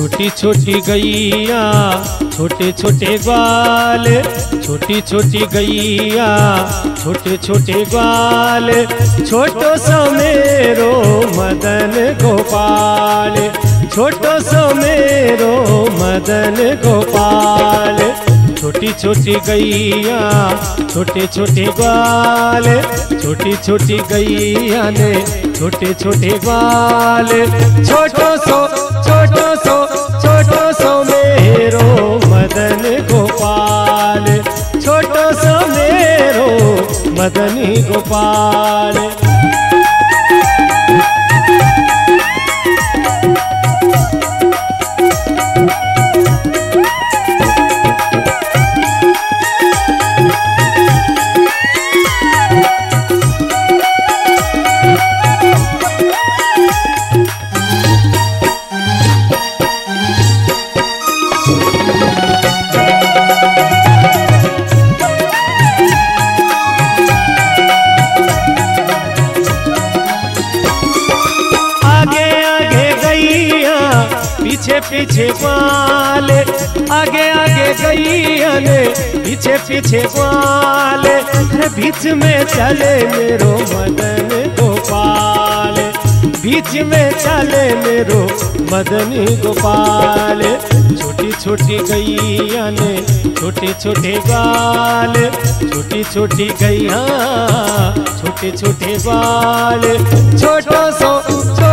छोटी छोटी गैया छोटे छोटे ग्वाल, छोटी छोटी गैया छोटे छोटे ग्वाल, छोटो सो मेरो मदन गोपाल, छोटो सो मेरो मदन गोपाल। छोटी छोटी गैया छोटे छोटे ग्वाल, छोटी छोटी गैया ने छोटे छोटे ग्वाल, छोटो सो मेरो मदन गोपाल, छोटो सो मेरो मदनी गोपाल। पीछे पीछे ग्वाल, आगे आगे गैया ने पीछे पीछे ग्वाल, बीच में चले मेरो मदन गोपाल, बीच में चले मेरो मदनी गोपाल। छोटी छोटी गैया ने छोटे छोटे ग्वाल, छोटी छोटी गैया छोटे छोटे ग्वाल, छोटो सो